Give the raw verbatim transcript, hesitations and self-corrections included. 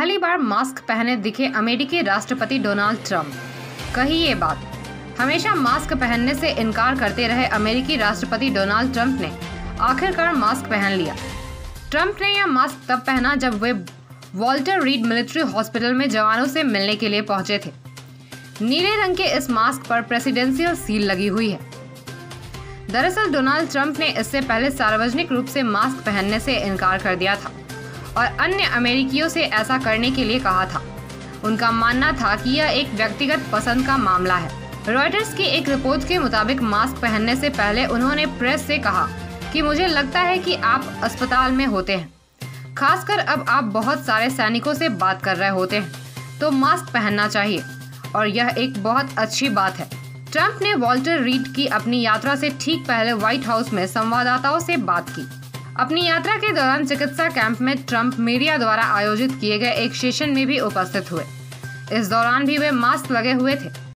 पहली बार मास्क पहने दिखे अमेरिकी राष्ट्रपति डोनाल्ड ट्रंप। कही ये बात, हमेशा मास्क पहनने से इनकार करते रहे अमेरिकी राष्ट्रपति डोनाल्ड ट्रंप ने आखिरकार मास्क पहन लिया। ट्रंप ने यह मास्क तब पहना जब वे वॉल्टर रीड मिलिट्री हॉस्पिटल में जवानों से मिलने के लिए पहुंचे थे। नीले रंग के इस मास्क पर प्रेसिडेंशियल सील लगी हुई है। दरअसल डोनाल्ड ट्रंप ने इससे पहले सार्वजनिक रूप से मास्क पहनने से इनकार कर दिया था और अन्य अमेरिकियों से ऐसा करने के लिए कहा था। उनका मानना था कि यह एक व्यक्तिगत पसंद का मामला है। रॉयटर्स की एक रिपोर्ट के मुताबिक मास्क पहनने से पहले उन्होंने प्रेस से कहा कि मुझे लगता है कि आप अस्पताल में होते हैं, खासकर अब आप बहुत सारे सैनिकों से बात कर रहे होते हैं, तो मास्क पहनना चाहिए और यह एक बहुत अच्छी बात है। ट्रंप ने वॉल्टर रीड की अपनी यात्रा से ठीक पहले व्हाइट हाउस में संवाददाताओं से बात की। अपनी यात्रा के दौरान चिकित्सा कैंप में ट्रंप मीडिया द्वारा आयोजित किए गए एक सेशन में भी उपस्थित हुए। इस दौरान भी वे मास्क लगे हुए थे।